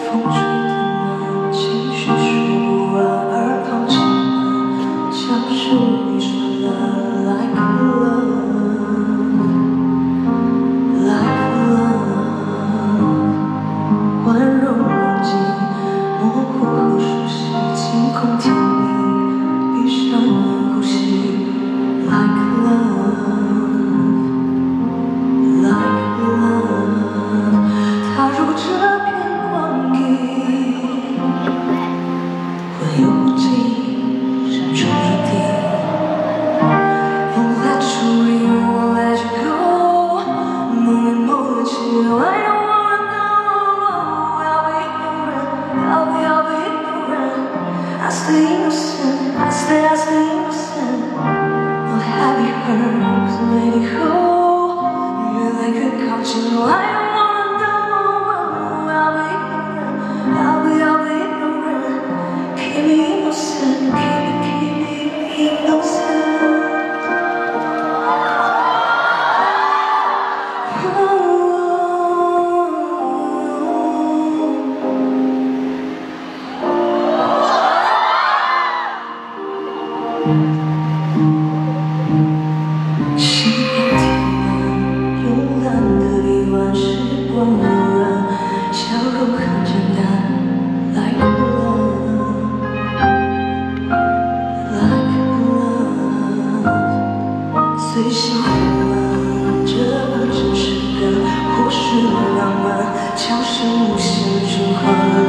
风吹得满，情绪说不完，耳旁轻唤，像是你说的 like love， 温柔梦境，模糊和熟悉，惊恐甜蜜，闭上眼呼吸 like love。Like love， 踏入这片荒地，会有无尽深处注定。Won't let you in, won't let you go， 梦里梦里起来。I'll be ignorant. I stay innocent, I stay innocent. What have you heard? So let it go. You're like a couch, you know I don't wanna know. I'll be ignorant. Keep me innocent, keep me innocent.心也填满，慵懒的臂弯，时光悠然，笑容很简单 ，like love， 随性混乱，这不真实感，或是浪漫，悄声无限循环。